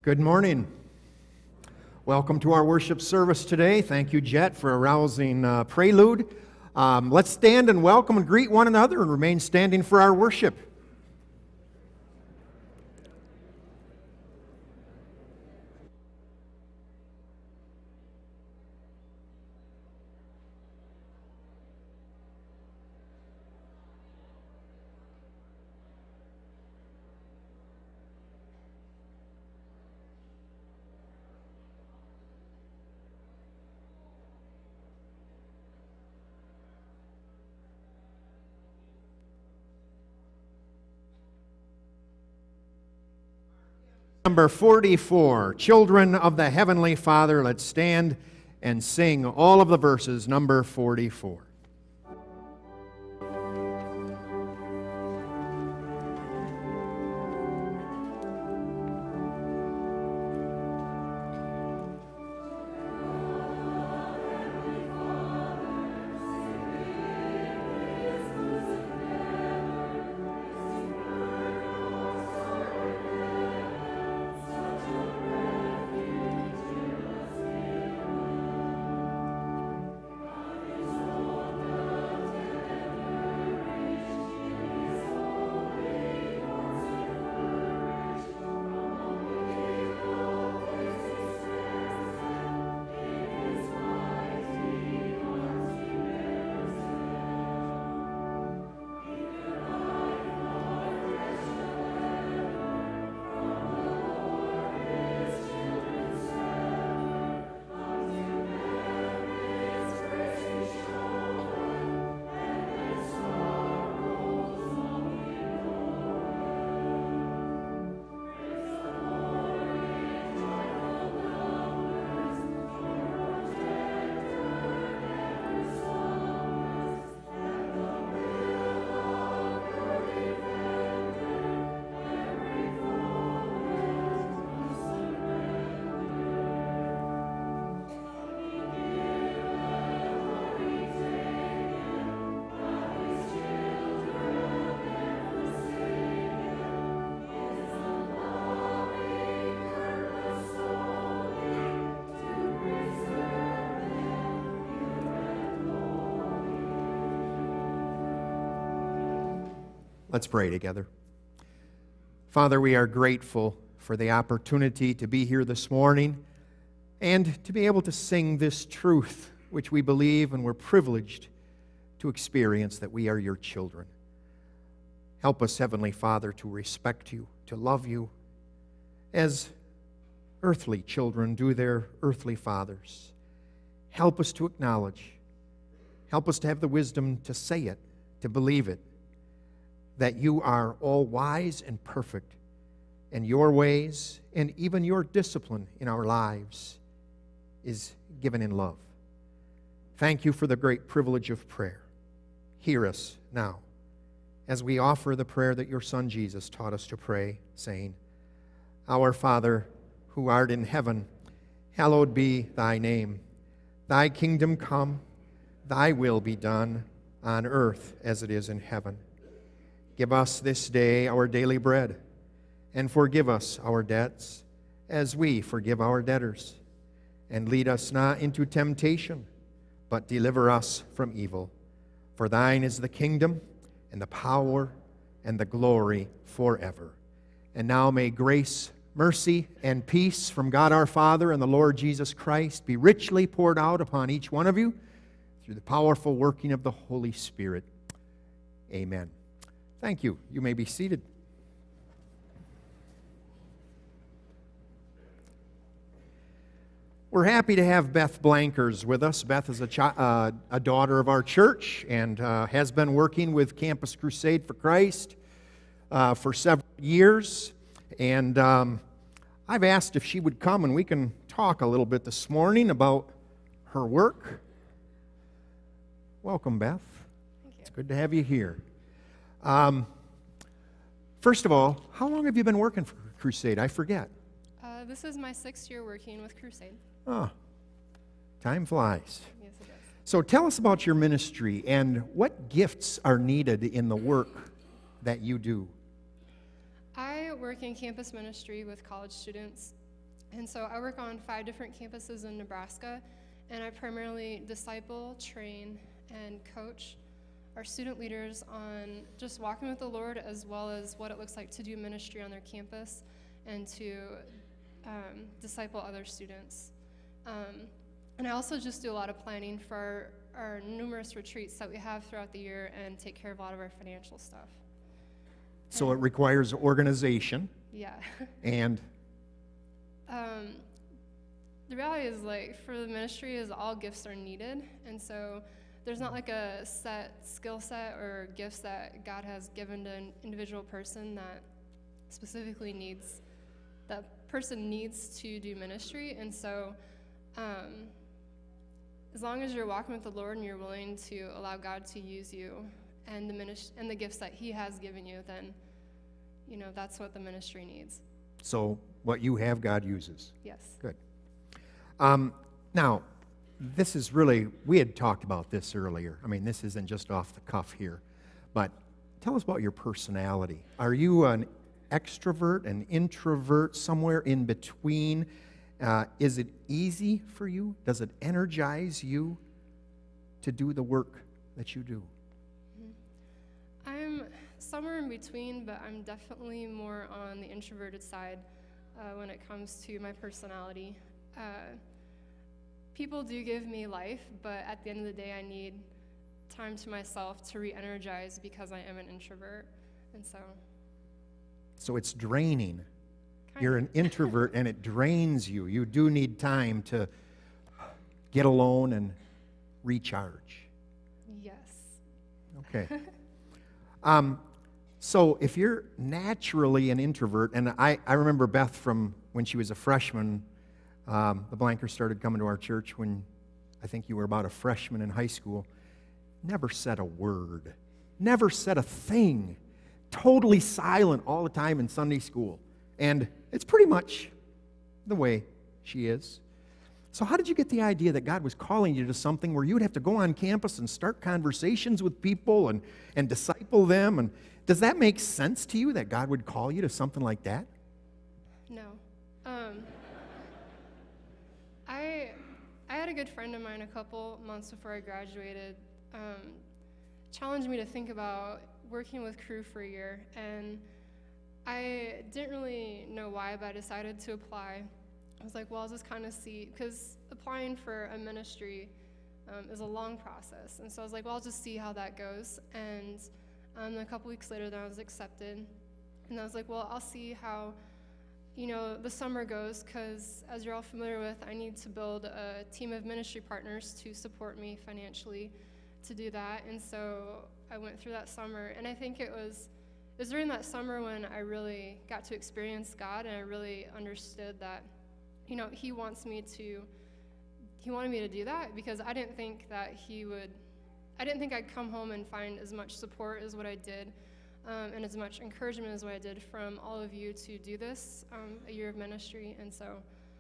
Good morning. Welcome to our worship service today. Thank you, Jet, for a rousing prelude. Let's stand and welcome and greet one another and remain standing for our worship. Number 44, Children of the Heavenly Father. Let's stand and sing all of the verses, number 44. Let's pray together. Father, we are grateful for the opportunity to be here this morning and to be able to sing this truth, which we believe and we're privileged to experience, that we are your children. Help us, Heavenly Father, to respect you, to love you as earthly children do their earthly fathers. Help us to acknowledge. Help us to have the wisdom to say it, to believe it, that you are all wise and perfect, and your ways and even your discipline in our lives is given in love. Thank you for the great privilege of prayer. Hear us now as we offer the prayer that your Son Jesus taught us to pray, saying, Our Father, who art in heaven, hallowed be thy name. Thy kingdom come, thy will be done on earth as it is in heaven. Give us this day our daily bread, and forgive us our debts, as we forgive our debtors. And lead us not into temptation, but deliver us from evil. For thine is the kingdom, and the power, and the glory forever. And now may grace, mercy, and peace from God our Father and the Lord Jesus Christ be richly poured out upon each one of you through the powerful working of the Holy Spirit. Amen. Thank you. You may be seated. We're happy to have Beth Blankers with us. Beth is a daughter of our church and has been working with Campus Crusade for Christ for several years. And I've asked if she would come and we can talk a little bit this morning about her work. Welcome, Beth. Thank you. It's good to have you here. First of all, how long have you been working for Crusade? I forget. This is my 6th year working with Crusade. Oh, time flies. Yes, it does. So tell us about your ministry and what gifts are needed in the work that you do. I work in campus ministry with college students And so I work on 5 different campuses in Nebraska, and I primarily disciple, train, and coach our student leaders on just walking with the Lord, as well as what it looks like to do ministry on their campus and to disciple other students. And I also just do a lot of planning for our numerous retreats that we have throughout the year and take care of a lot of our financial stuff. So it requires organization. Yeah. And the reality is, like, for the ministry is all gifts are needed, and so there's not like a set skill set or gifts that God has given to an individual person that specifically needs, that person needs to do ministry. And so as long as you're walking with the Lord and you're willing to allow God to use you and the gifts that he has given you, then, you know, that's what the ministry needs. so what you have, God uses. Yes. Good. Now, this is really, we had talked about this earlier. I mean, this isn't just off the cuff here. But tell us about your personality. Are you an extrovert, an introvert, somewhere in between? Is it easy for you? Does it energize you to do the work that you do? I'm somewhere in between, but I'm definitely more on the introverted side when it comes to my personality. People do give me life, but at the end of the day, I need time to myself to re-energize because I am an introvert, and so. So it's draining. You're an introvert, and it drains you. You do need time to get alone and recharge. Yes. Okay. So if you're naturally an introvert, and I remember Beth from when she was a freshman, the Blankers started coming to our church when I think you were about a freshman in high school, never said a word, never said a thing, totally silent all the time in Sunday school. And it's pretty much the way she is. So how did you get the idea that God was calling you to something where you would have to go on campus and start conversations with people and disciple them? And does that make sense to you that God would call you to something like that? No. I had a good friend of mine a couple months before I graduated challenged me to think about working with Cru for a year, and I didn't really know why, but I decided to apply. I was like, well, I'll just kind of see, because applying for a ministry is a long process, and so I was like, well, I'll just see how that goes. And a couple weeks later, then I was accepted, and I was like, well, I'll see how, you know, the summer goes, because as you're all familiar with, I need to build a team of ministry partners to support me financially to do that. And so I went through that summer, and I think it was during that summer when I really got to experience God, and I really understood that, you know, He wanted me to do that, because I didn't think that I didn't think I'd come home and find as much support as what I did, and as much encouragement as what I did from all of you to do this, a year of ministry. And so,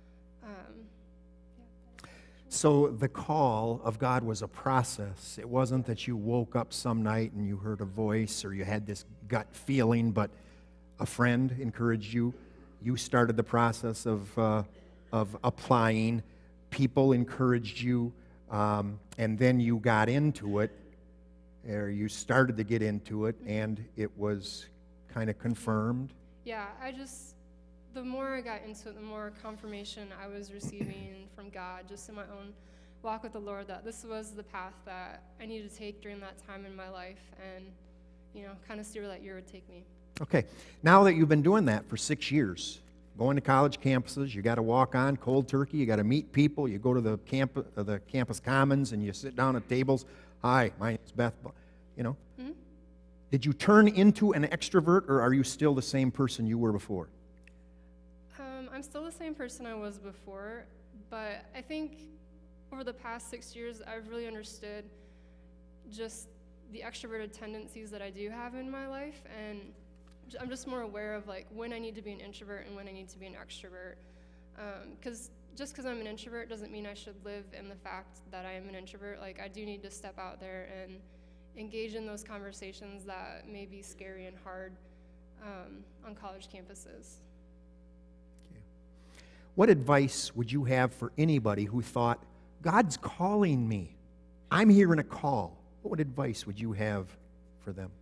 So the call of God was a process. It wasn't that you woke up some night and you heard a voice or you had this gut feeling, but a friend encouraged you. You started the process of applying. People encouraged you, and then you got into it, or you started to get into it, and it was kind of confirmed. yeah, the more I got into it, the more confirmation I was receiving from God, just in my own walk with the Lord, that this was the path that I needed to take during that time in my life, and, you know, kind of see where that year would take me. Okay, now that you've been doing that for 6 years, going to college campuses, you got to walk on cold turkey, you got to meet people, you go to the campus commons, and you sit down at tables. Hi, my name's Beth. You know, Did you turn into an extrovert, or are you still the same person you were before? I'm still the same person I was before, but I think over the past 6 years, I've really understood just the extroverted tendencies that I do have in my life, and I'm just more aware of, like, when I need to be an introvert and when I need to be an extrovert. Because just because I'm an introvert doesn't mean I should live in the fact that I am an introvert. Like, I do need to step out there and engage in those conversations that may be scary and hard on college campuses. What advice would you have for anybody who thought, God's calling me? I'm hearing a call. What advice would you have for them?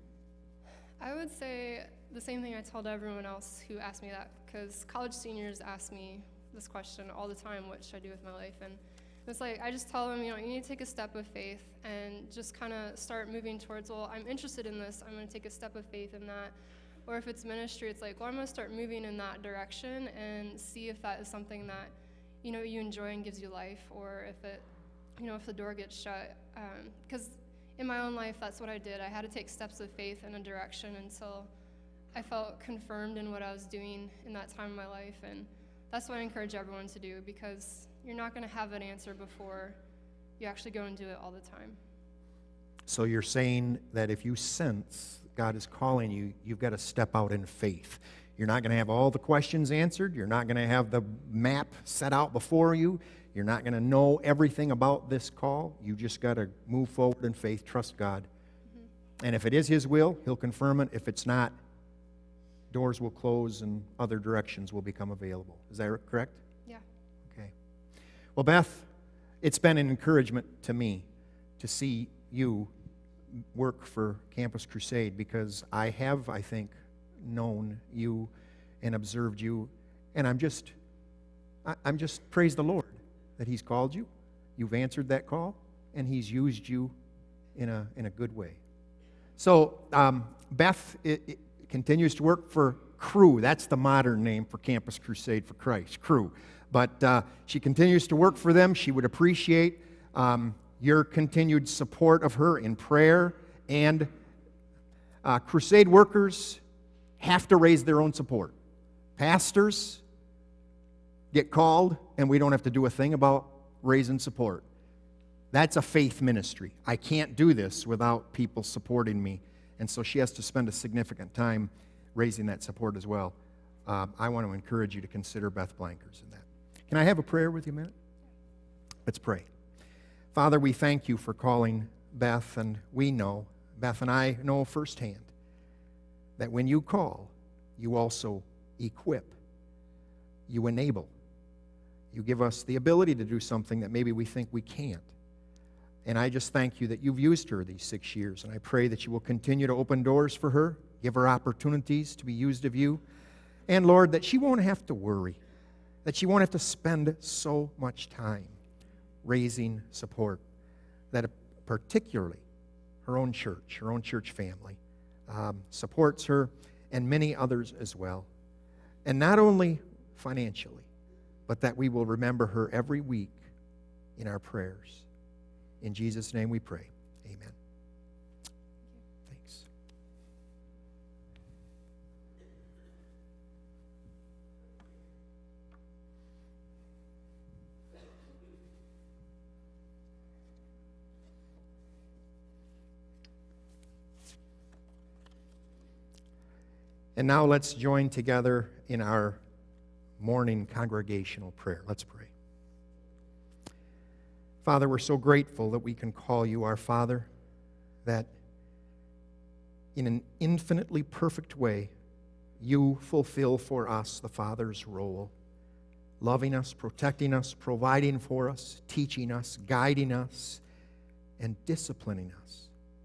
I would say the same thing I told everyone else who asked me that, because college seniors ask me this question all the time, what should I do with my life? And it's like, I just tell them, you need to take a step of faith and just kind of start moving towards, well, I'm interested in this, I'm going to take a step of faith in that. Or if it's ministry, it's like, well, I'm going to start moving in that direction and see if that is something that, you enjoy and gives you life, or if it, if the door gets shut. Because in my own life, that's what I did. I had to take steps of faith in a direction until I felt confirmed in what I was doing in that time of my life. And that's what I encourage everyone to do, because you're not going to have an answer before you actually go and do it all the time. So you're saying that if you sense God is calling you, you've got to step out in faith. You're not going to have all the questions answered. You're not going to have the map set out before you. You're not going to know everything about this call. You just got to move forward in faith, trust God. Mm-hmm. And if it is His will, He'll confirm it. If it's not, doors will close and other directions will become available. Is that correct? Yeah. Okay. Well, Beth, it's been an encouragement to me to see you work for Campus Crusade, because I have, I think, known you and observed you, and I'm just praise the Lord that He's called you. You've answered that call, and He's used you in a good way. So Beth it continues to work for Cru. That's the modern name for Campus Crusade for Christ, Cru. But she continues to work for them. She would appreciate your continued support of her in prayer. And crusade workers have to raise their own support. Pastors get called, and we don't have to do a thing about raising support. That's a faith ministry. I can't do this without people supporting me. And so she has to spend a significant time raising that support as well. I want to encourage you to consider Beth Blankers in that. Can I have a prayer with you a minute? Let's pray. Father, we thank you for calling Beth, and we know, Beth and I know firsthand, that when you call, you also equip, you enable, you give us the ability to do something that maybe we think we can't. And I just thank you that you've used her these 6 years, and I pray that you will continue to open doors for her, give her opportunities to be used of you, and Lord, that she won't have to worry, that she won't have to spend so much time raising support, that particularly her own church family supports her, and many others as well. And not only financially, but that we will remember her every week in our prayers. In Jesus' name we pray. Amen. Thanks. And now let's join together in our morning congregational prayer. Let's pray. Father, we're so grateful that we can call you our Father, that in an infinitely perfect way, you fulfill for us the Father's role, loving us, protecting us, providing for us, teaching us, guiding us, and disciplining us.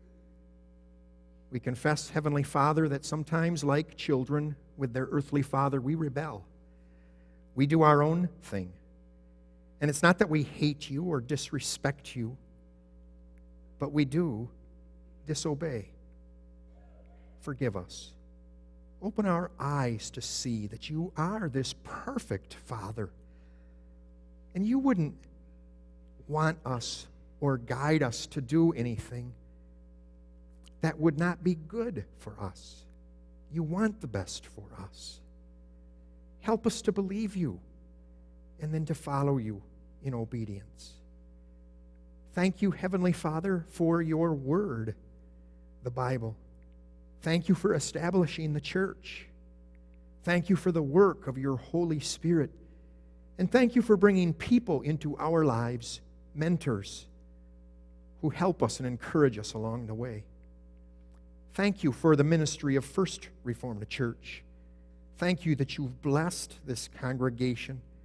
We confess, Heavenly Father, that sometimes, like children with their earthly father, we rebel. We do our own thing. And it's not that we hate you or disrespect you, but we do disobey. Forgive us. Open our eyes to see that you are this perfect Father. And you wouldn't want us or guide us to do anything that would not be good for us. You want the best for us. Help us to believe you and then to follow you in obedience. Thank you, Heavenly Father, for your word, the Bible. Thank you for establishing the church. Thank you for the work of your Holy Spirit. And thank you for bringing people into our lives, mentors, who help us and encourage us along the way. Thank you for the ministry of First Reformed Church. Thank you that you've blessed this congregation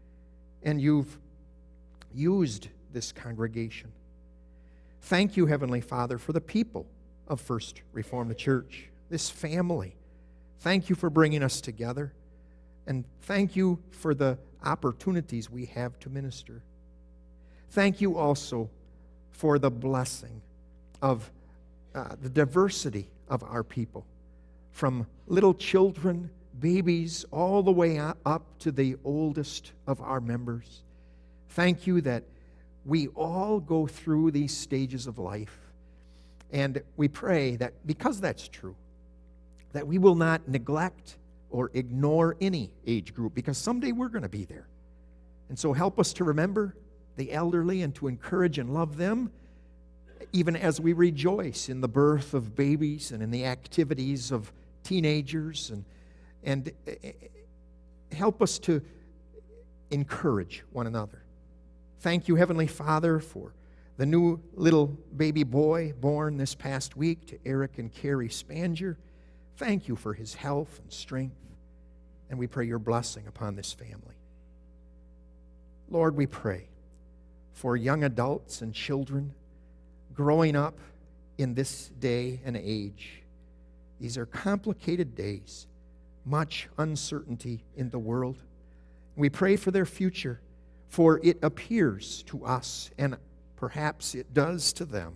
and you've used this congregation. Thank you, Heavenly Father, for the people of First Reformed Church, this family. Thank you for bringing us together, and thank you for the opportunities we have to minister. Thank you also for the blessing of the diversity of our people, from little children, babies, all the way up to the oldest of our members. Thank you that we all go through these stages of life, and we pray that because that's true, that we will not neglect or ignore any age group, because someday we're going to be there. And so help us to remember the elderly and to encourage and love them, even as we rejoice in the birth of babies and in the activities of teenagers, and help us to encourage one another. Thank you, Heavenly Father, for the new little baby boy born this past week to Eric and Carrie Spanger. Thank you for his health and strength, and we pray your blessing upon this family. Lord, we pray for young adults and children growing up in this day and age. These are complicated days, much uncertainty in the world. We pray for their future, for it appears to us, and perhaps it does to them,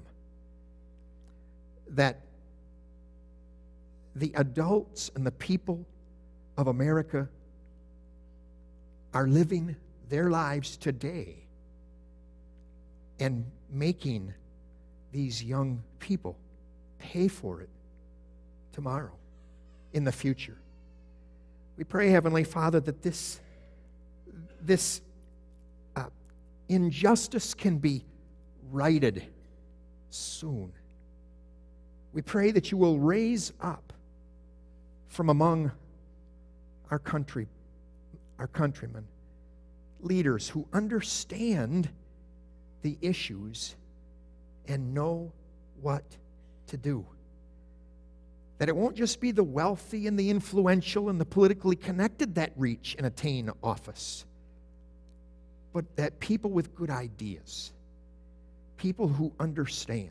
that the adults and the people of America are living their lives today and making these young people pay for it tomorrow, in the future. We pray, Heavenly Father, that this injustice can be righted soon. We pray that you will raise up from among our countrymen, leaders who understand the issues and know what to do. That it won't just be the wealthy and the influential and the politically connected that reach and attain office, but that people with good ideas, people who understand,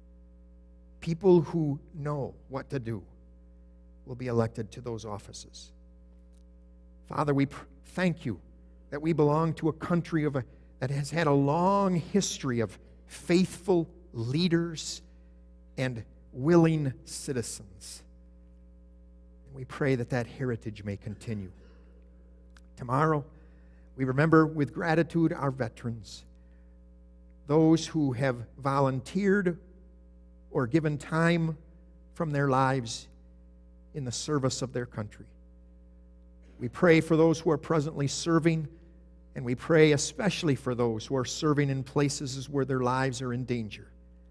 people who know what to do, will be elected to those offices. Father, we thank you that we belong to a country that has had a long history of faithful leaders and willing citizens. And we pray that that heritage may continue. Tomorrow, we remember with gratitude our veterans, those who have volunteered or given time from their lives in the service of their country. We pray for those who are presently serving, and we pray especially for those who are serving in places where their lives are in danger.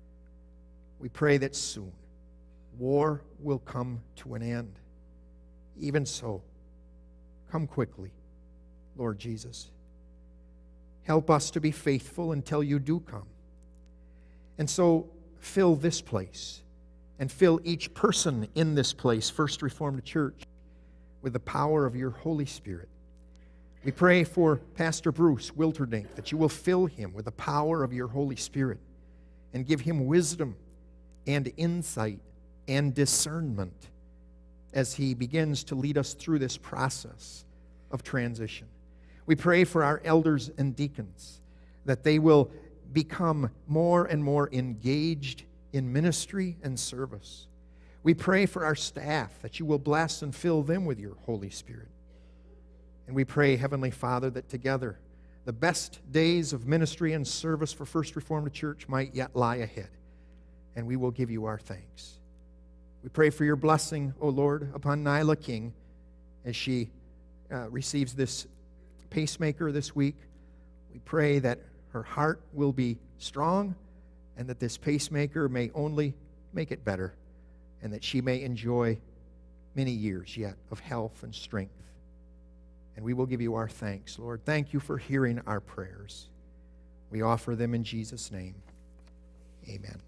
We pray that soon war will come to an end. Even so, come quickly, Lord Jesus. Help us to be faithful until you do come. And so fill this place and fill each person in this place, First Reformed Church, with the power of your Holy Spirit. We pray for Pastor Bruce Wilterdink, that you will fill him with the power of your Holy Spirit and give him wisdom and insight and discernment as he begins to lead us through this process of transition. We pray for our elders and deacons, that they will become more and more engaged in ministry and service. We pray for our staff, that you will bless and fill them with your Holy Spirit. And we pray, Heavenly Father, that together the best days of ministry and service for First Reformed Church might yet lie ahead, and we will give you our thanks. We pray for your blessing, O Lord, upon Nyla King as she receives this pacemaker this week. We pray that her heart will be strong and that this pacemaker may only make it better, and that she may enjoy many years yet of health and strength. And we will give you our thanks, Lord. Thank you for hearing our prayers. We offer them in Jesus' name. Amen.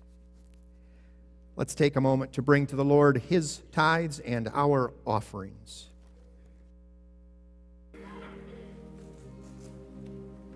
Let's take a moment to bring to the Lord his tithes and our offerings.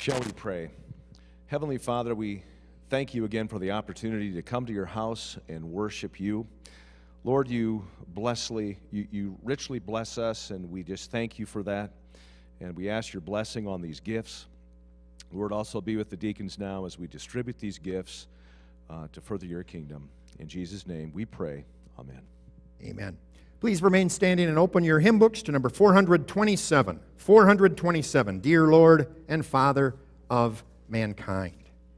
Shall we pray? Heavenly Father, we thank you again for the opportunity to come to your house and worship you. Lord, you richly bless us, and we just thank you for that. And we ask your blessing on these gifts. Lord, also be with the deacons now as we distribute these gifts to further your kingdom. In Jesus' name we pray. Amen. Amen. Please remain standing and open your hymn books to number 427. 427, Dear Lord and Father of Mankind.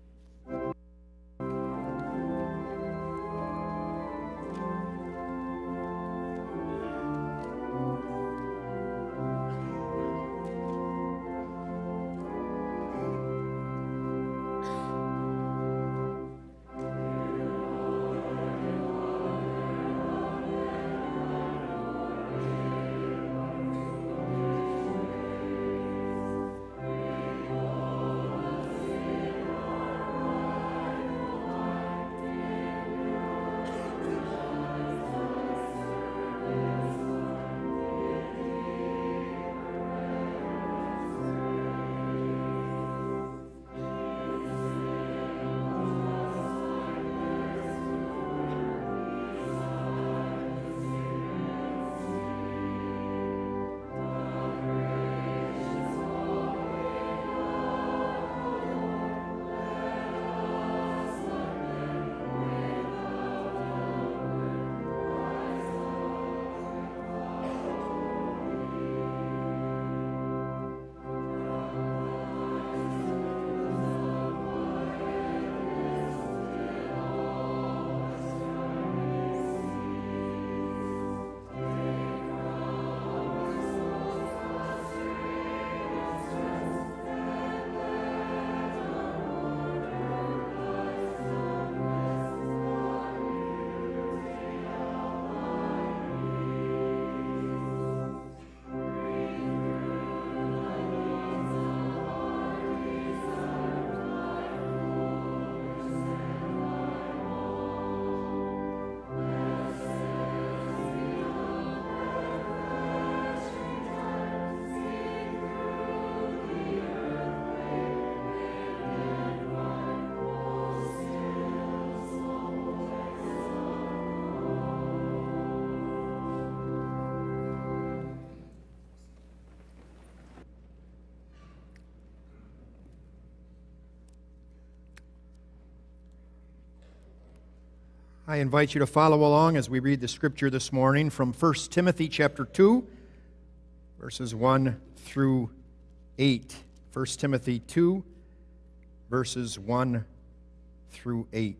I invite you to follow along as we read the scripture this morning from 1 Timothy chapter 2, verses 1 through 8. 1 Timothy 2, verses 1 through 8.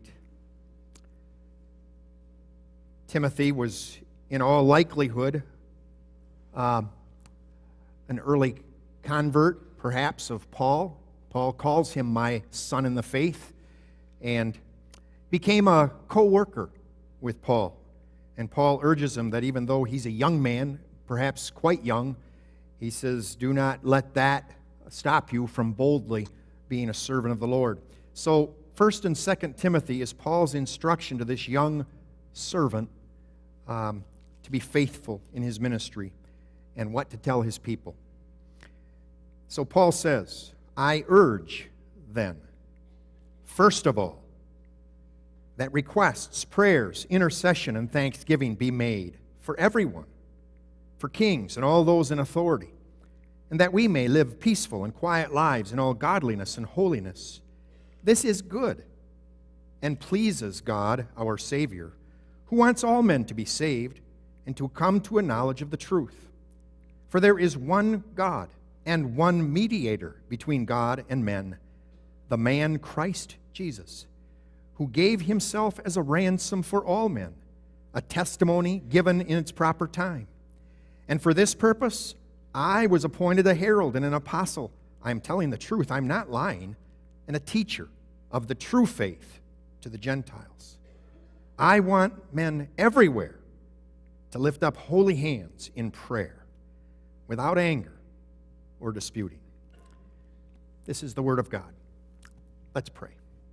Timothy was, in all likelihood, an early convert, perhaps, of Paul. Paul calls him my son in the faith, and became a co-worker with Paul. And Paul urges him that even though he's a young man, perhaps quite young, he says, do not let that stop you from boldly being a servant of the Lord. So 1 and 2 Timothy is Paul's instruction to this young servant to be faithful in his ministry and what to tell his people. So Paul says, I urge then, first of all, that requests, prayers, intercession, and thanksgiving be made for everyone, for kings and all those in authority, and that we may live peaceful and quiet lives in all godliness and holiness. This is good and pleases God, our Savior, who wants all men to be saved and to come to a knowledge of the truth. For there is one God and one mediator between God and men, the man Christ Jesus, who gave himself as a ransom for all men, a testimony given in its proper time. And for this purpose, I was appointed a herald and an apostle. I am telling the truth, I'm not lying, and a teacher of the true faith to the Gentiles. I want men everywhere to lift up holy hands in prayer, without anger or disputing. This is the word of God. Let's pray.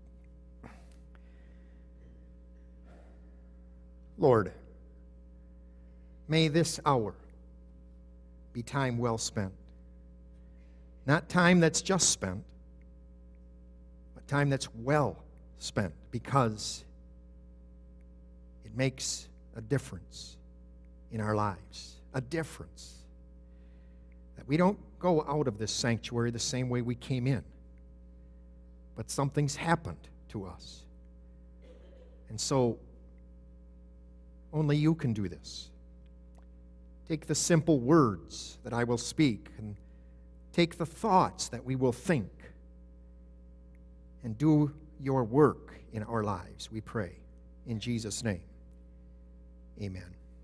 Lord, may this hour be time well spent. Not time that's just spent, time that's well spent, because it makes a difference in our lives. A difference. That we don't go out of this sanctuary the same way we came in, but something's happened to us. And so, only you can do this. Take the simple words that I will speak, and take the thoughts that we will think, and do your work in our lives, we pray. In Jesus' name, amen.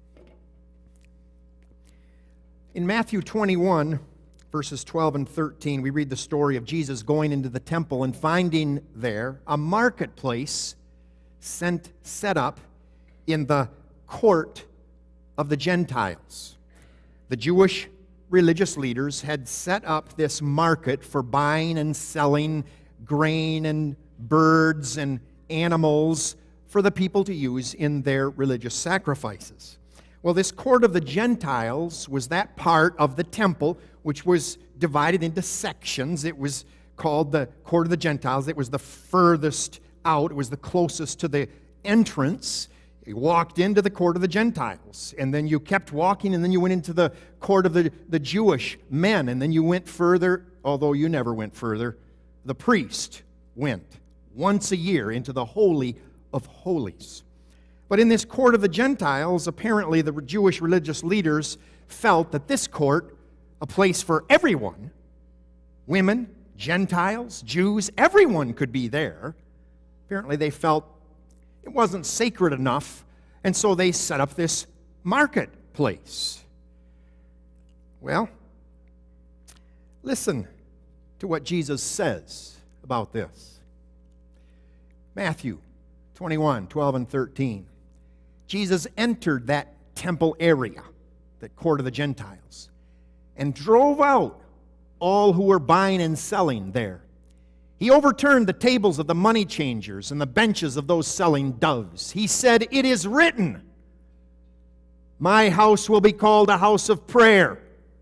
In Matthew 21, verses 12 and 13, we read the story of Jesus going into the temple and finding there a marketplace set up in the court of the Gentiles. The Jewish religious leaders had set up this market for buying and selling grain and birds and animals for the people to use in their religious sacrifices. Well, this court of the Gentiles was that part of the temple which was divided into sections. It was called the court of the Gentiles. It was the furthest out. It was the closest to the entrance. You walked into the court of the Gentiles, and then you kept walking, and then you went into the court of the Jewish men, and then you went further, although you never went further. The priest went once a year into the Holy of Holies. But in this court of the Gentiles, apparently the Jewish religious leaders felt that this court, a place for everyone, women, Gentiles, Jews, everyone could be there. Apparently they felt it wasn't sacred enough, and so they set up this marketplace. Well, listen to what Jesus says about this. Matthew 21, 12 and 13. Jesus entered that temple area, that court of the Gentiles, and drove out all who were buying and selling there. He overturned the tables of the money changers and the benches of those selling doves. He said, "It is written, my house will be called a house of prayer.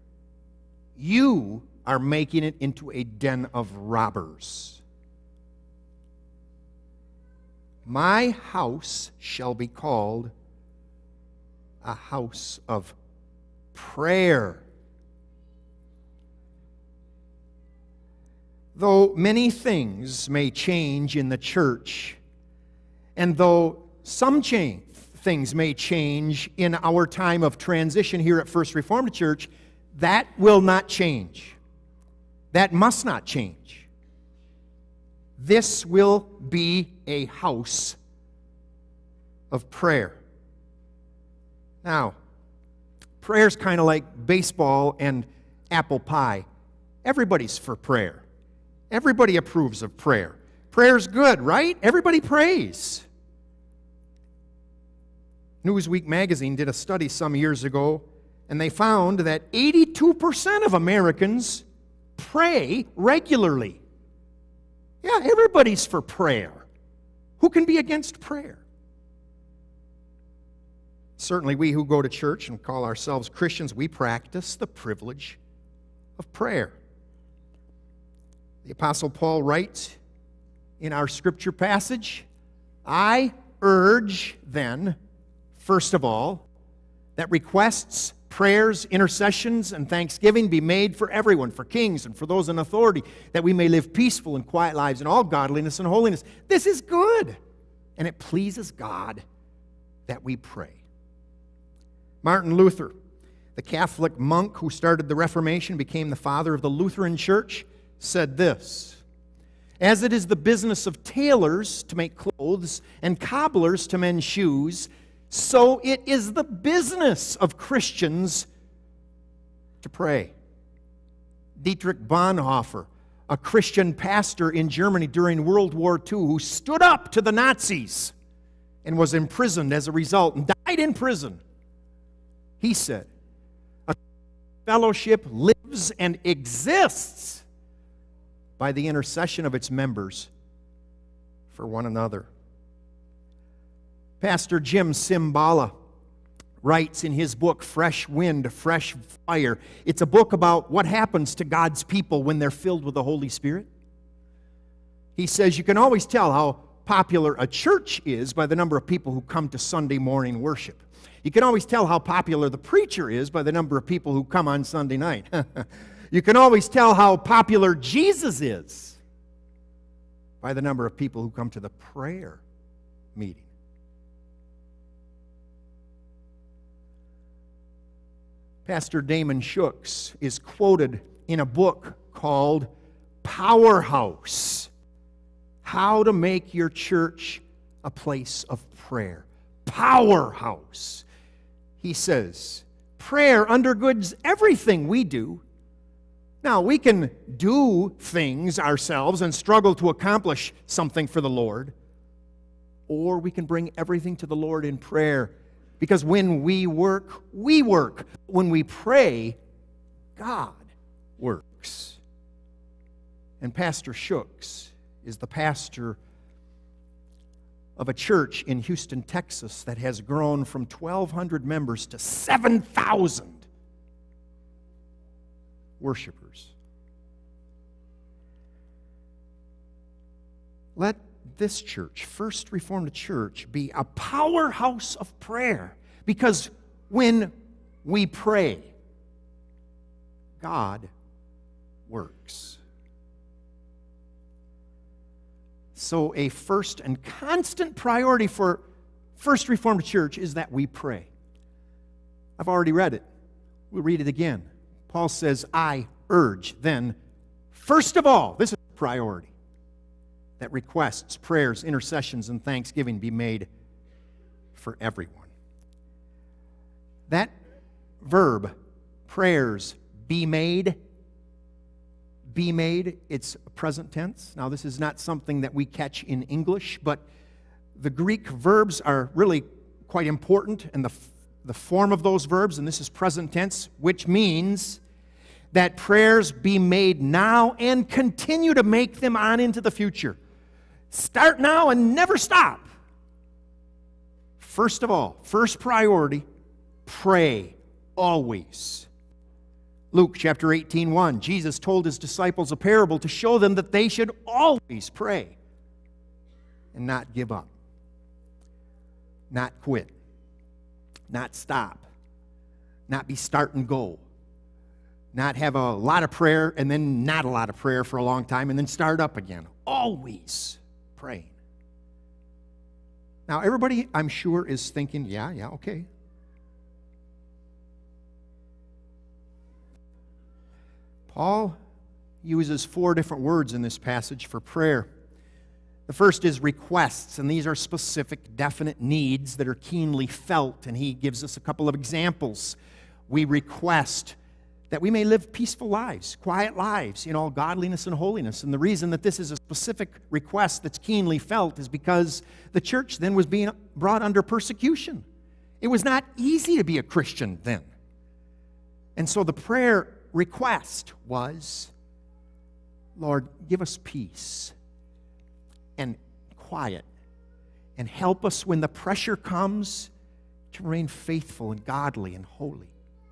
You are making it into a den of robbers. My house shall be called a house of prayer." Though many things may change in the church, and though some things may change in our time of transition here at First Reformed Church, that will not change. That must not change. This will be a house of prayer. Now, prayer's kind of like baseball and apple pie. Everybody's for prayer. Everybody approves of prayer. Prayer's good, right? Everybody prays. Newsweek magazine did a study some years ago, and they found that 82% of Americans pray regularly. Yeah, everybody's for prayer. Who can be against prayer? Certainly we who go to church and call ourselves Christians, we practice the privilege of prayer. The Apostle Paul writes in our scripture passage, "I urge then, first of all, that requests, prayers, intercessions, and thanksgiving be made for everyone, for kings and for those in authority, that we may live peaceful and quiet lives in all godliness and holiness." This is good, and it pleases God that we pray. Martin Luther, the Catholic monk who started the Reformation, became the father of the Lutheran Church, said this: "As it is the business of tailors to make clothes and cobblers to mend shoes, so it is the business of Christians to pray." Dietrich Bonhoeffer, a Christian pastor in Germany during World War II, who stood up to the Nazis and was imprisoned as a result and died in prison, he said, "A fellowship lives and exists by the intercession of its members for one another." Pastor Jim Cymbala writes in his book, Fresh Wind, Fresh Fire. It's a book about what happens to God's people when they're filled with the Holy Spirit. He says you can always tell how popular a church is by the number of people who come to Sunday morning worship. You can always tell how popular the preacher is by the number of people who come on Sunday night. You can always tell how popular Jesus is by the number of people who come to the prayer meeting. Pastor Damon Shooks is quoted in a book called Powerhouse: How to Make Your Church a Place of Prayer. Powerhouse. He says, prayer undergirds everything we do. Now, we can do things ourselves and struggle to accomplish something for the Lord, or we can bring everything to the Lord in prayer. Because when we work, we work. When we pray, God works. And Pastor Shooks is the pastor of a church in Houston, Texas that has grown from 1,200 members to 7,000 worshipers. Let this church, First Reformed Church, be a powerhouse of prayer, because when we pray, God works. So a first and constant priority for First Reformed Church is that we pray. I've already read it. We'll read it again. Paul says, I urge then, first of all, this is a priority, that requests, prayers, intercessions, and thanksgiving be made for everyone. That verb, prayers, be made, it's present tense. Now, this is not something that we catch in English, but the Greek verbs are really quite important, and the form of those verbs, and this is present tense, which means that prayers be made now and continue to make them on into the future. Start now and never stop. First of all, first priority, pray always. Luke chapter 18:1, Jesus told his disciples a parable to show them that they should always pray and not give up, not quit, not stop, not be start and go, not have a lot of prayer and then not a lot of prayer for a long time and then start up again. Always praying. Now, everybody, I'm sure, is thinking, yeah, okay. Paul uses 4 different words in this passage for prayer. The first is requests, and these are specific, definite needs that are keenly felt, and he gives us a couple of examples. We request that we may live peaceful lives, quiet lives, in all godliness and holiness. And the reason that this is a specific request that's keenly felt is because the church then was being brought under persecution. It was not easy to be a Christian then. And so the prayer request was, Lord, give us peace and quiet, and help us when the pressure comes to remain faithful and godly and holy.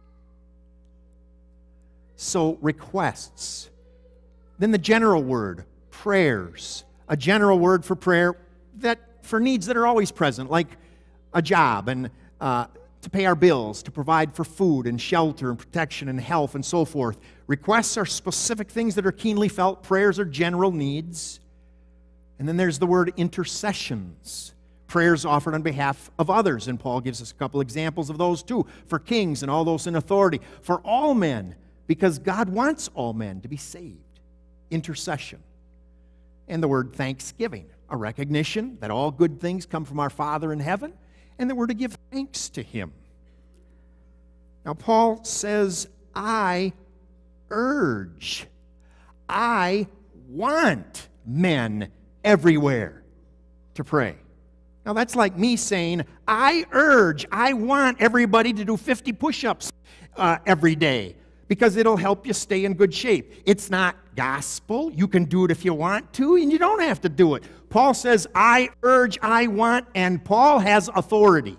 So requests. Then the general word, prayers. A general word for prayer that for needs that are always present, like a job and to pay our bills, to provide for food and shelter and protection and health and so forth. Requests are specific things that are keenly felt. Prayers are general needs. And then there's the word intercessions. Prayers offered on behalf of others. And Paul gives us a couple examples of those too. For kings and all those in authority. For all men, because God wants all men to be saved. Intercession. And the word thanksgiving. A recognition that all good things come from our Father in heaven, and that we're to give thanks to Him. Now, Paul says, I urge, I want men everywhere to pray. Now, that's like me saying, I urge, I want everybody to do 50 push-ups every day, because it'll help you stay in good shape. It's not gospel. You can do it if you want to, and you don't have to do it. Paul says, I urge, I want, and Paul has authority.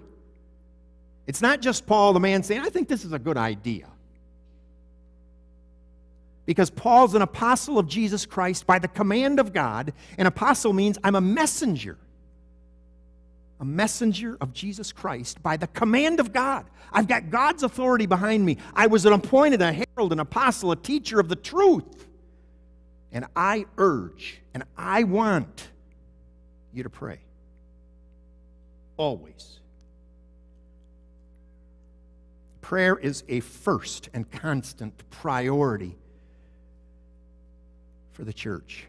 It's not just Paul, the man, saying, I think this is a good idea. Because Paul's an apostle of Jesus Christ by the command of God. An apostle means I'm a messenger. A messenger of Jesus Christ by the command of God. I've got God's authority behind me. I was an appointed, a herald, an apostle, a teacher of the truth. And I urge and I want you to pray. Always. Prayer is a first and constant priority for the church.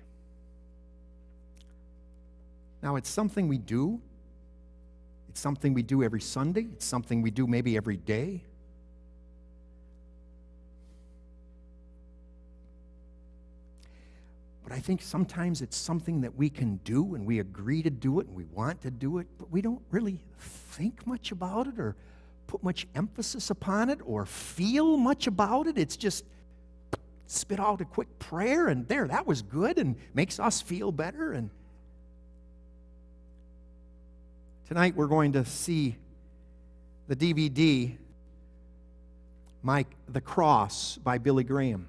Now, it's something we do. It's something we do every Sunday. It's something we do maybe every day. But I think sometimes it's something that we can do and we agree to do it and we want to do it, but we don't really think much about it or put much emphasis upon it or feel much about it. It's just spit out a quick prayer and there, that was good and makes us feel better. And tonight we're going to see the DVD, The Cross by Billy Graham.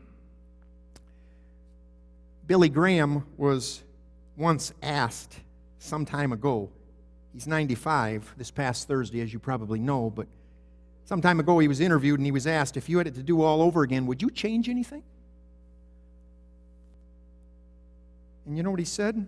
Billy Graham was once asked some time ago, he's 95 this past Thursday, as you probably know, but some time ago he was interviewed and he was asked, if you had it to do all over again, would you change anything? And you know what he said?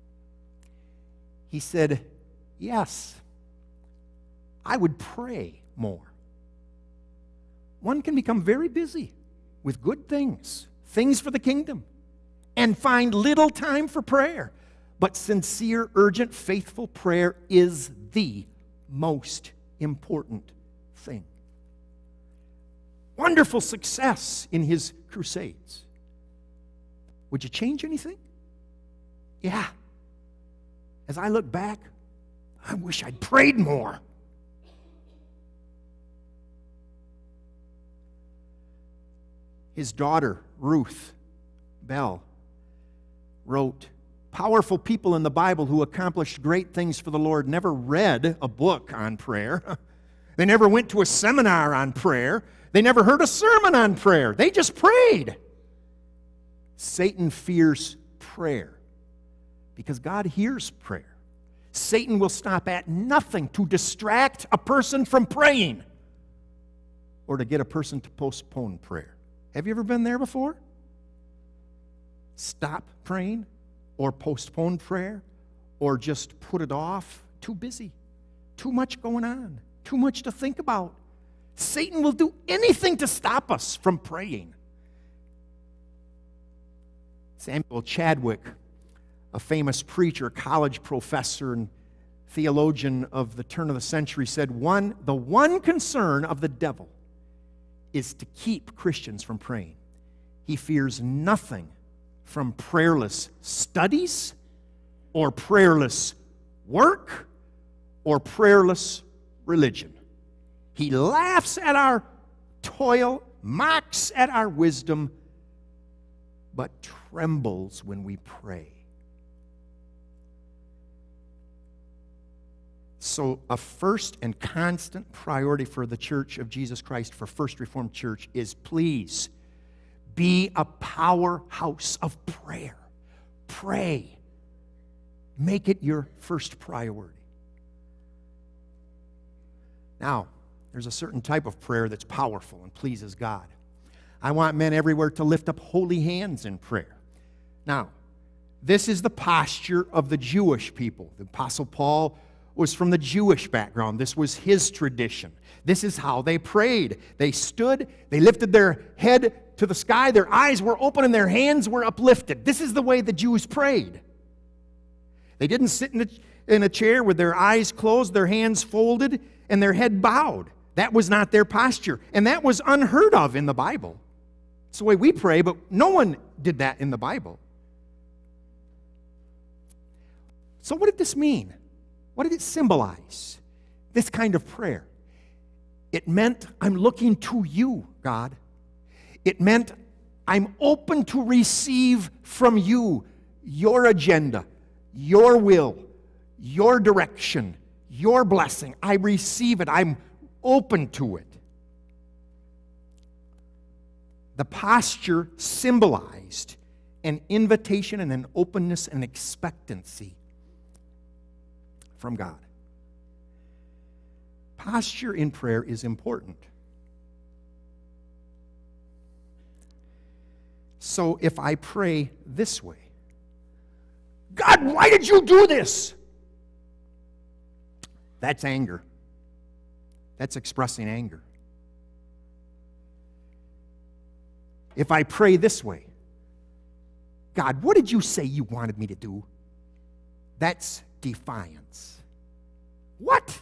He said, yes, I would pray more. One can become very busy with good things, things for the kingdom, and find little time for prayer. But sincere, urgent, faithful prayer is the most important thing. Wonderful success in his crusades. Would you change anything? Yeah. As I look back, I wish I'd prayed more. His daughter, Ruth Bell, wrote, powerful people in the Bible who accomplished great things for the Lord never read a book on prayer. They never went to a seminar on prayer. They never heard a sermon on prayer. They just prayed. Satan fears prayer because God hears prayer. Satan will stop at nothing to distract a person from praying or to get a person to postpone prayer. Have you ever been there before? Stop praying or postpone prayer or just put it off. Too busy. Too much going on. Too much to think about. Satan will do anything to stop us from praying. Samuel Chadwick, a famous preacher, college professor, and theologian of the turn of the century, said, the one concern of the devil is to keep Christians from praying. He fears nothing from prayerless studies or prayerless work or prayerless religion. He laughs at our toil, mocks at our wisdom, but trembles when we pray. So a first and constant priority for the Church of Jesus Christ, for First Reformed Church, is please be a powerhouse of prayer. Pray. Make it your first priority. Now, there's a certain type of prayer that's powerful and pleases God. I want men everywhere to lift up holy hands in prayer. Now, this is the posture of the Jewish people. The Apostle Paul was from the Jewish background. This was his tradition. This is how they prayed. They stood, they lifted their head to the sky, their eyes were open, and their hands were uplifted. This is the way the Jews prayed. They didn't sit in a chair with their eyes closed, their hands folded, and their head bowed. That was not their posture, and that was unheard of in the Bible. It's the way we pray, but no one did that in the Bible. So what did this mean? What did it symbolize, this kind of prayer? It meant, I'm looking to you, God. It meant, I'm open to receive from you your agenda, your will, your direction, your blessing. I receive it. I'm open to it. The posture symbolized an invitation and an openness and expectancy from God. Posture in prayer is important. So if I pray this way, God, why did you do this? That's anger. That's expressing anger. If I pray this way, God, what did you say you wanted me to do? That's defiance. What?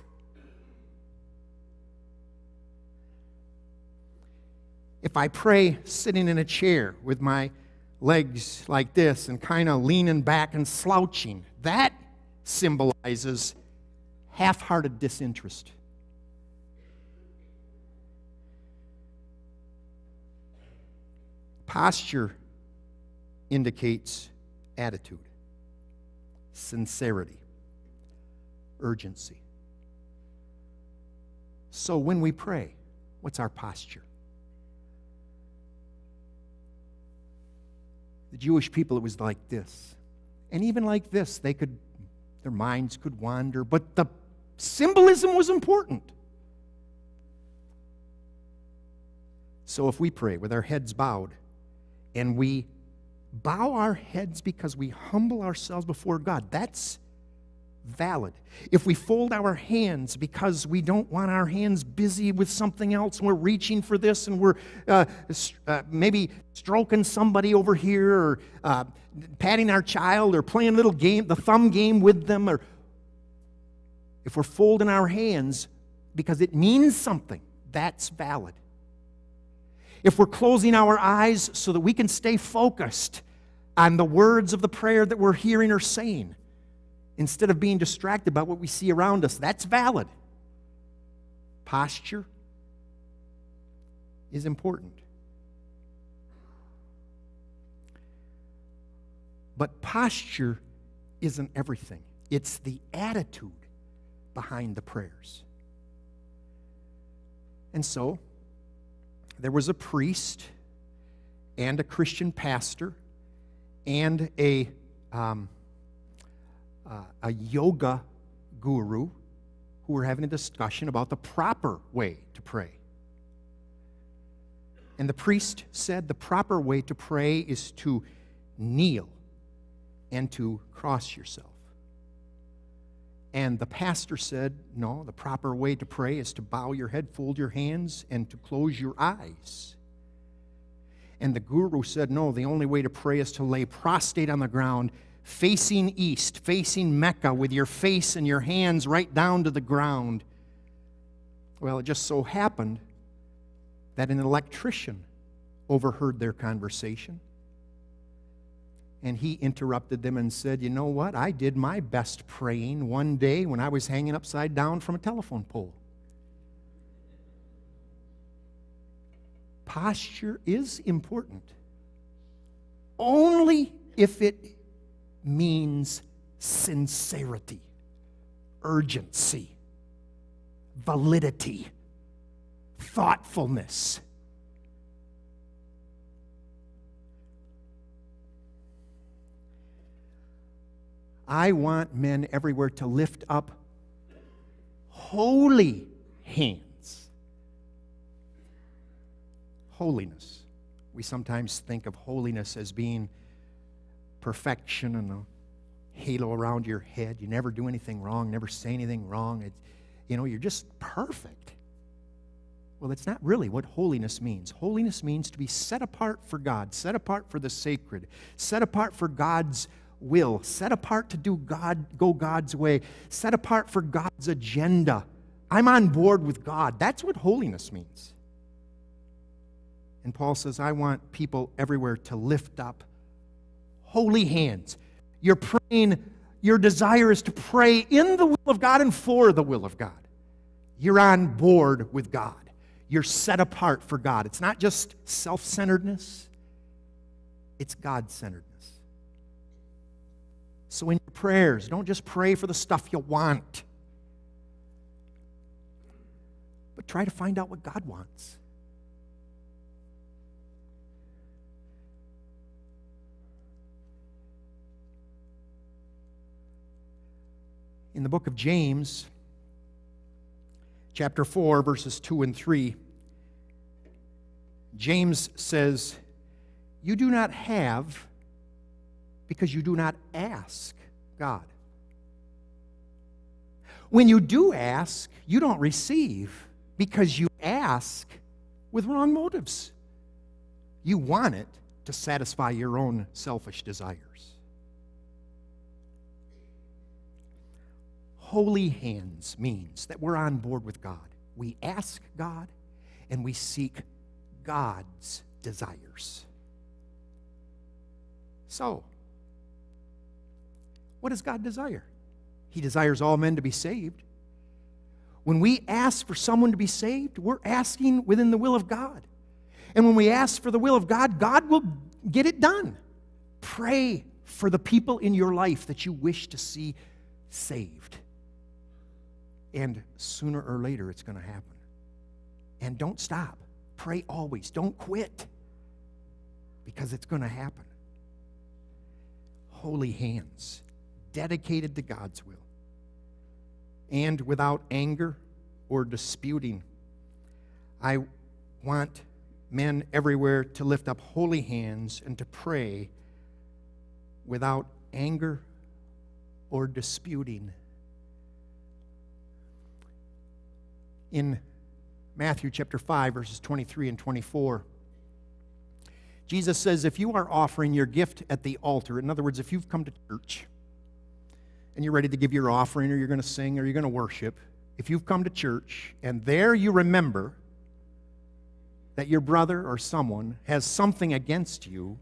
If I pray sitting in a chair with my legs like this and kind of leaning back and slouching, that symbolizes half-hearted disinterest. Posture indicates attitude, sincerity, urgency. So when we pray, what's our posture? The Jewish people, it was like this. And even like this, their minds could wander, but the symbolism was important. So if we pray with our heads bowed, and we bow our heads because we humble ourselves before God, that's valid. If we fold our hands because we don't want our hands busy with something else, and we're reaching for this, and we're maybe stroking somebody over here, or patting our child, or playing a little game, the thumb game with them, or if we're folding our hands because it means something, that's valid. If we're closing our eyes so that we can stay focused on the words of the prayer that we're hearing or saying, instead of being distracted by what we see around us, that's valid. Posture is important. But posture isn't everything. It's the attitude behind the prayers. And so, there was a priest and a Christian pastor and a yoga guru who were having a discussion about the proper way to pray. And the priest said the proper way to pray is to kneel and to cross yourself. And the pastor said, no, the proper way to pray is to bow your head, fold your hands, and to close your eyes. And the guru said, no, the only way to pray is to lay prostrate on the ground, facing east, facing Mecca, with your face and your hands right down to the ground. Well, it just so happened that an electrician overheard their conversation. And he interrupted them and said, you know what? I did my best praying one day when I was hanging upside down from a telephone pole. Posture is important. Only if it means sincerity, urgency, validity, thoughtfulness. I want men everywhere to lift up holy hands. Holiness. We sometimes think of holiness as being perfection and a halo around your head. You never do anything wrong, never say anything wrong. You're just perfect. Well, it's not really what holiness means. Holiness means to be set apart for God, set apart for the sacred, set apart for God's will, set apart to go God's way, set apart for God's agenda. I'm on board with God. That's what holiness means. And Paul says, I want people everywhere to lift up holy hands. You're praying, your desire is to pray in the will of God and for the will of God. You're on board with God. You're set apart for God. It's not just self-centeredness, it's God-centeredness. So in your prayers, don't just pray for the stuff you want, but try to find out what God wants. In the book of James, chapter 4, verses 2 and 3, James says, "You do not have because you do not ask God. When you do ask, you don't receive because you ask with wrong motives. You want it to satisfy your own selfish desires." Holy hands means that we're on board with God. We ask God and we seek God's desires. So, what does God desire? He desires all men to be saved. When we ask for someone to be saved, we're asking within the will of God. And when we ask for the will of God, God will get it done. Pray for the people in your life that you wish to see saved. And sooner or later, it's going to happen. And don't stop. Pray always. Don't quit. Because it's going to happen. Holy hands, dedicated to God's will. And without anger or disputing. I want men everywhere to lift up holy hands and to pray without anger or disputing. In Matthew chapter 5, verses 23 and 24, Jesus says, if you are offering your gift at the altar, in other words, if you've come to church and you're ready to give your offering, or you're going to sing, or you're going to worship, if you've come to church and there you remember that your brother or someone has something against you,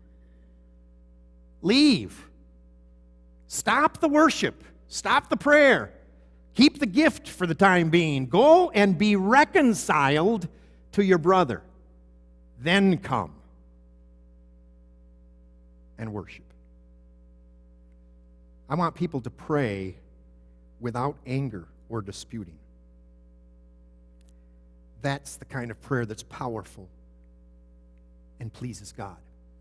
leave. Stop the worship. Stop the prayer. Keep the gift for the time being. Go and be reconciled to your brother. Then come and worship. I want people to pray without anger or disputing. That's the kind of prayer that's powerful and pleases God.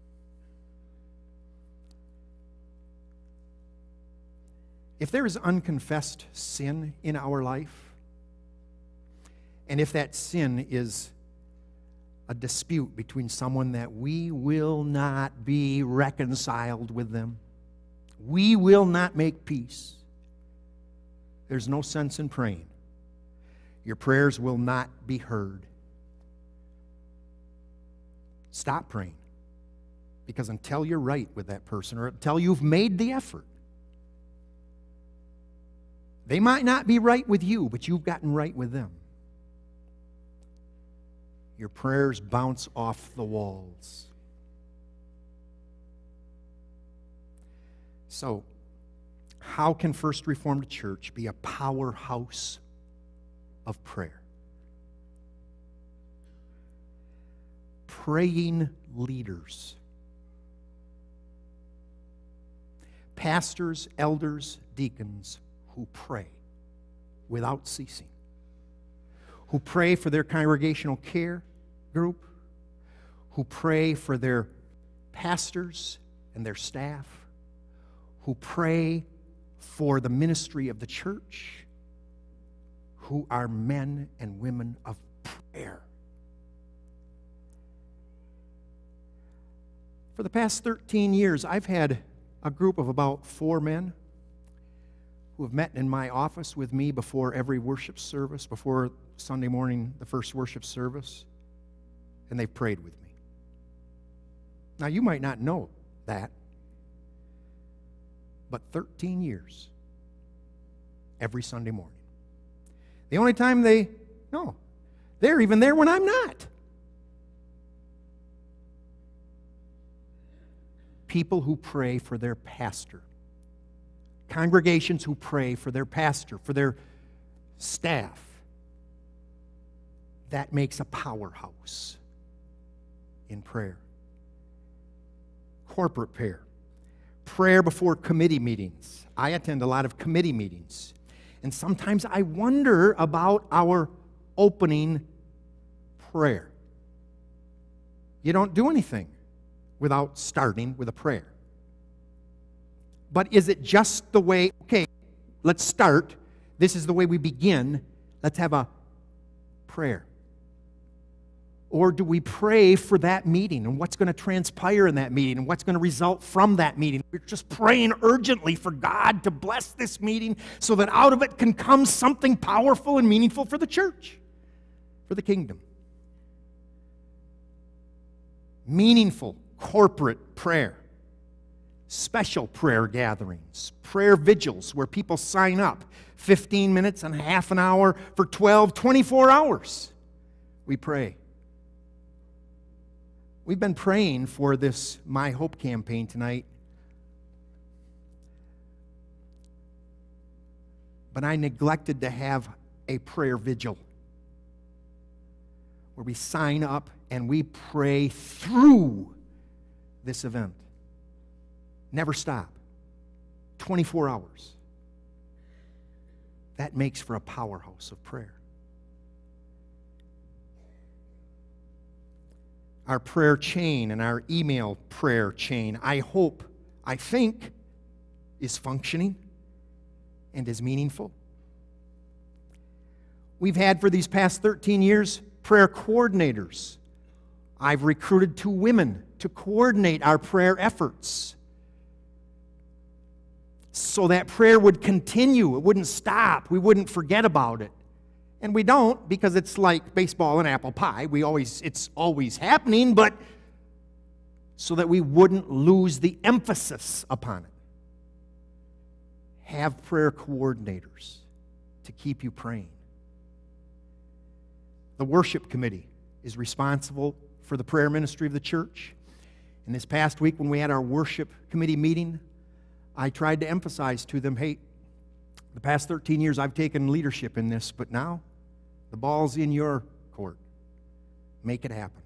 If there is unconfessed sin in our life, and if that sin is a dispute between someone that we will not be reconciled with them, we will not make peace, there's no sense in praying. Your prayers will not be heard. Stop praying. Because until you're right with that person, or until you've made the effort, they might not be right with you, but you've gotten right with them. Your prayers bounce off the walls. So, how can First Reformed Church be a powerhouse of prayer? Praying leaders. Pastors, elders, deacons who pray without ceasing. Who pray for their congregational care group. Who pray for their pastors and their staff. Who pray for the ministry of the church. Who are men and women of prayer. For the past 13 years, I've had a group of about 4 men who have met in my office with me before every worship service, before Sunday morning, the first worship service, and they've prayed with me. Now, you might not know that, but 13 years, every Sunday morning. The only time they're even there when I'm not. People who pray for their pastor. Congregations who pray for their pastor, for their staff. That makes a powerhouse in prayer. Corporate prayer. Prayer before committee meetings. I attend a lot of committee meetings. And sometimes I wonder about our opening prayer. You don't do anything without starting with a prayer. But is it just the way, okay, let's start, this is the way we begin. Let's have a prayer. Or do we pray for that meeting and what's going to transpire in that meeting and what's going to result from that meeting? We're just praying urgently for God to bless this meeting so that out of it can come something powerful and meaningful for the church, for the kingdom. Meaningful corporate prayer. Special prayer gatherings, prayer vigils where people sign up 15 minutes and half an hour for 12, 24 hours. We pray. We've been praying for this My Hope campaign tonight. But I neglected to have a prayer vigil where we sign up and we pray through this event. Never stop. 24 hours. That makes for a powerhouse of prayer. Our prayer chain and our email prayer chain, I think, is functioning and is meaningful. We've had for these past 13 years prayer coordinators. I've recruited 2 women to coordinate our prayer efforts so that prayer would continue. It wouldn't stop. We wouldn't forget about it. And we don't, because it's like baseball and apple pie. It's always happening, but so that we wouldn't lose the emphasis upon it. Have prayer coordinators to keep you praying. The worship committee is responsible for the prayer ministry of the church. And this past week when we had our worship committee meeting, I tried to emphasize to them, hey, the past 13 years I've taken leadership in this, but now the ball's in your court. Make it happen.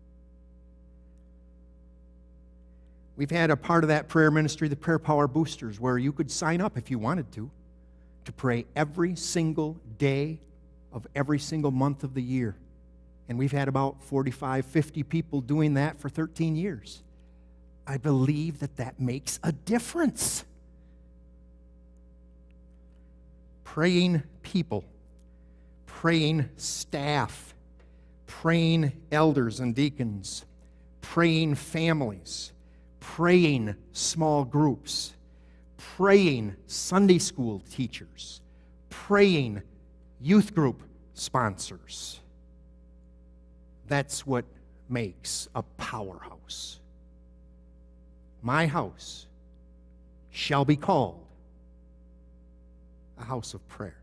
We've had a part of that prayer ministry, the Prayer Power Boosters, where you could sign up if you wanted to pray every single day of every single month of the year. And we've had about 45, 50 people doing that for 13 years. I believe that makes a difference. Praying people, praying staff, praying elders and deacons, praying families, praying small groups, praying Sunday school teachers, praying youth group sponsors. That's what makes a powerhouse. My house shall be called a house of prayer.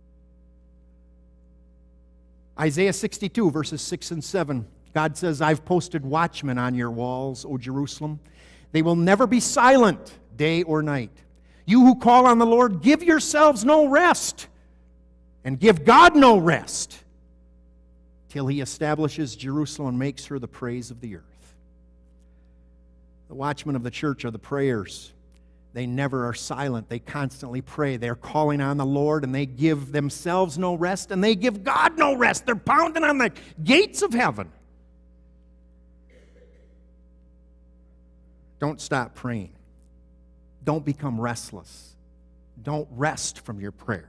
Isaiah 62, verses 6 and 7, God says, I've posted watchmen on your walls, O Jerusalem. They will never be silent, day or night. You who call on the Lord, give yourselves no rest, and give God no rest, till He establishes Jerusalem and makes her the praise of the earth. The watchmen of the church are the prayers. They never are silent. They constantly pray. They're calling on the Lord, and they give themselves no rest, and they give God no rest. They're pounding on the gates of heaven. Don't stop praying. Don't become restless. Don't rest from your prayer.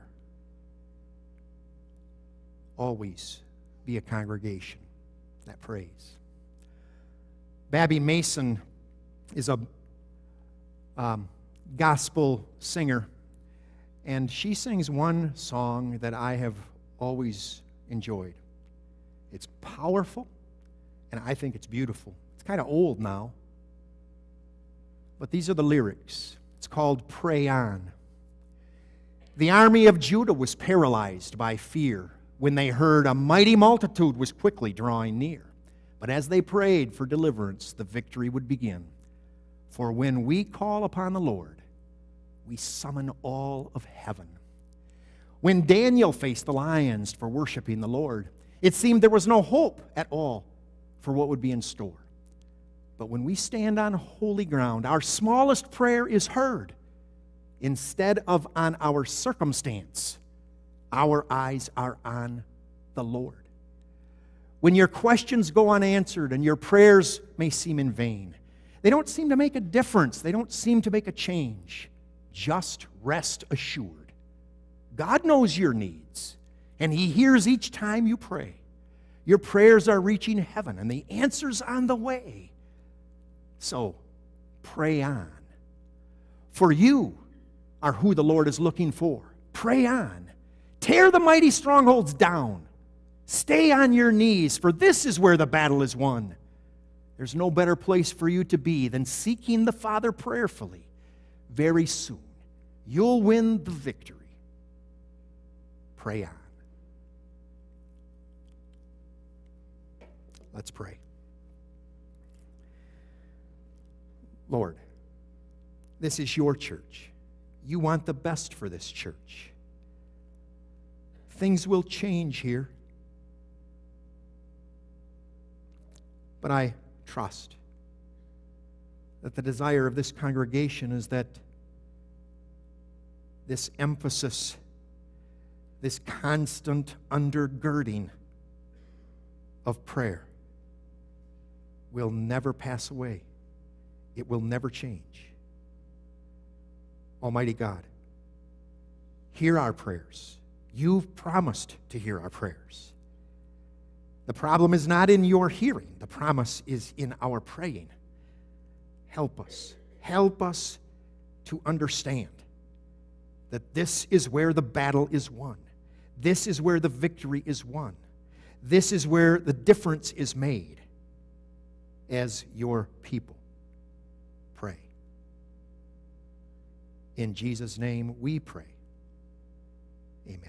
Always be a congregation that prays. Babby Mason is a gospel singer, and she sings one song that I have always enjoyed. It's powerful, and I think it's beautiful. It's kind of old now, but these are the lyrics. It's called Pray On. The army of Judah was paralyzed by fear when they heard a mighty multitude was quickly drawing near. But as they prayed for deliverance, the victory would begin. For when we call upon the Lord, we summon all of heaven. When Daniel faced the lions for worshiping the Lord, it seemed there was no hope at all for what would be in store. But when we stand on holy ground, our smallest prayer is heard. Instead of on our circumstance, our eyes are on the Lord. When your questions go unanswered and your prayers may seem in vain, they don't seem to make a difference. They don't seem to make a change. Just rest assured. God knows your needs, and He hears each time you pray. Your prayers are reaching heaven, and the answer's on the way. So, pray on. For you are who the Lord is looking for. Pray on. Tear the mighty strongholds down. Stay on your knees, for this is where the battle is won. There's no better place for you to be than seeking the Father prayerfully. Very soon, you'll win the victory. Pray on. Let's pray. Lord, this is your church. You want the best for this church. Things will change here. But I trust that the desire of this congregation is that this emphasis, this constant undergirding of prayer will never pass away. It will never change. Almighty God, hear our prayers. You've promised to hear our prayers. The problem is not in your hearing. The promise is in our praying. Help us. Help us to understand that this is where the battle is won. This is where the victory is won. This is where the difference is made as your people pray. In Jesus' name we pray. Amen.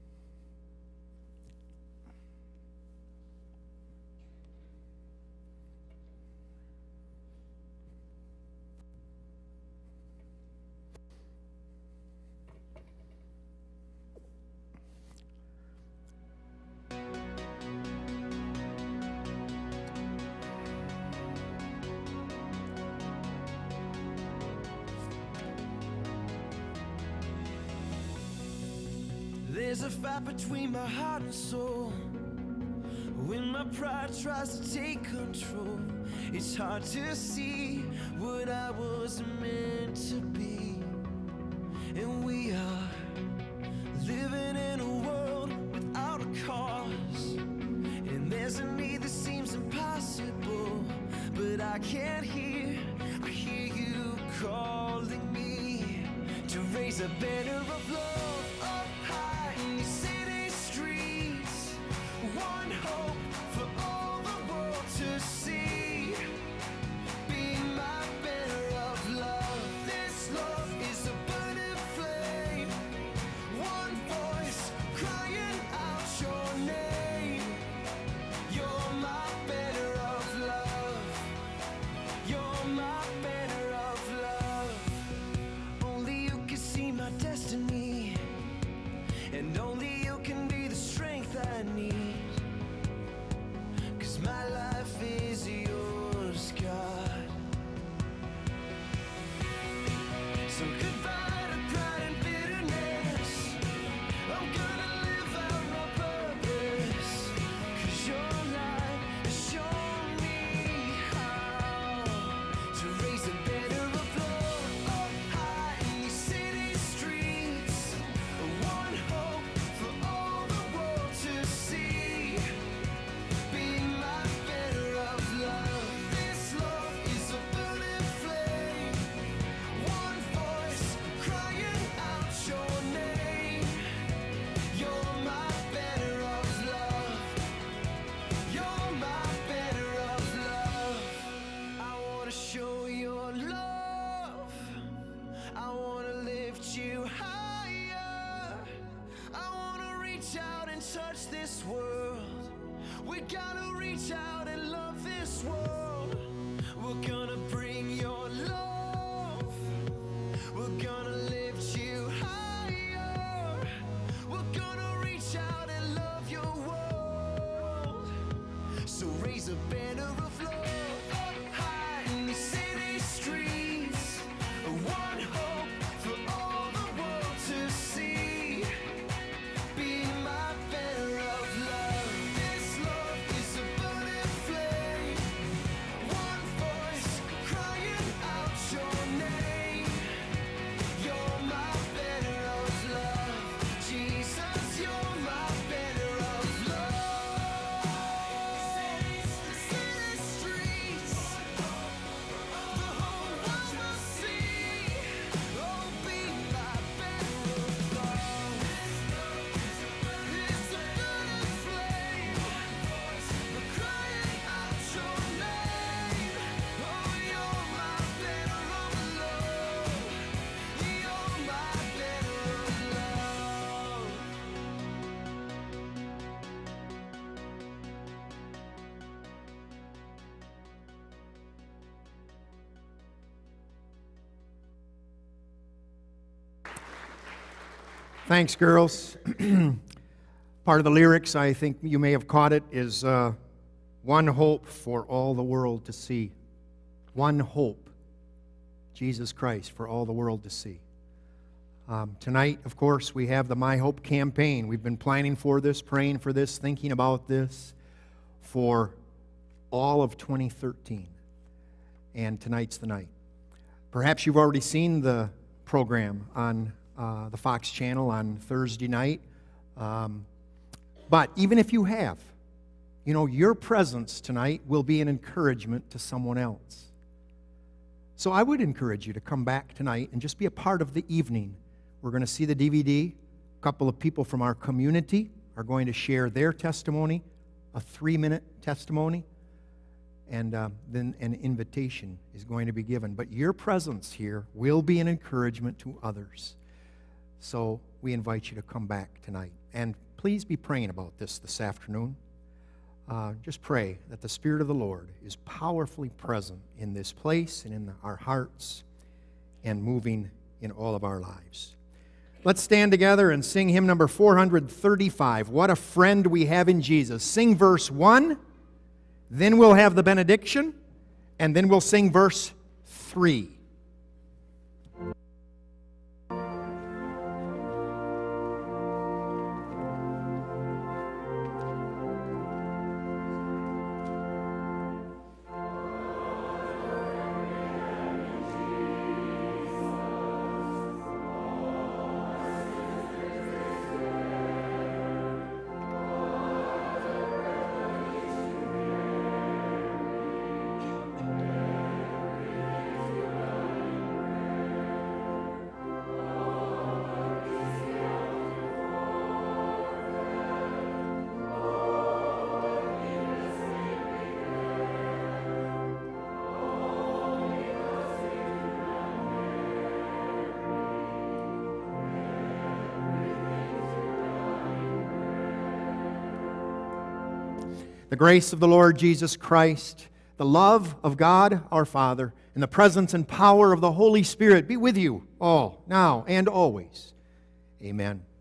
There's a fight between my heart and soul. When my pride tries to take control, it's hard to see what I was meant to be. And we are living in a world without a cause, and there's a need that seems impossible. But I can't hear, I hear you calling me to raise a banner of love up high in these city streets. One hope for all the world to see. Be my banner of love. This love is a burning flame. One voice crying out your name. You're my banner of love. You're my banner of love. Only you can see my destiny, and only you can be the strength I need. 'Cause my life is yours, God. So goodbye to pride and bitterness. I'm gonna live out my purpose. 'Cause your light has shown me how to raise a banner of love up high in these city streets. One hope for all the world to see. Be my banner of love. This love is a burning flame. One voice crying out your name. You're my banner of love. You're my banner of love. I wanna show your love. I wanna lift you higher. I wanna reach out and touch this world. We gotta reach out and love this world. We're gonna bring your love. We're gonna lift you higher. We're gonna reach out and love your world. So raise a banner of love up high in the city streets. One hope for all the world to see. Be my banner of love. This love is a burning flame. One voice crying out your name. Thanks, girls. Part of the lyrics, I think you may have caught it, is one hope for all the world to see. One hope, Jesus Christ, for all the world to see. Tonight, of course, we have the My Hope campaign. We've been planning for this, praying for this, thinking about this for all of 2013. And tonight's the night. Perhaps you've already seen the program on the Fox channel on Thursday night. But even if you have, you know, your presence tonight will be an encouragement to someone else. So I would encourage you to come back tonight and just be a part of the evening. We're going to see the DVD. A couple of people from our community are going to share their testimony, a 3-minute testimony, and then an invitation is going to be given. But your presence here will be an encouragement to others. So we invite you to come back tonight. And please be praying about this afternoon. Just pray that the Spirit of the Lord is powerfully present in this place and in our hearts and moving in all of our lives. Let's stand together and sing hymn number 435, What a Friend We Have in Jesus. Sing verse 1, then we'll have the benediction, and then we'll sing verse 3. The grace of the Lord Jesus Christ, the love of God our Father, and the presence and power of the Holy Spirit be with you all, now and always. Amen.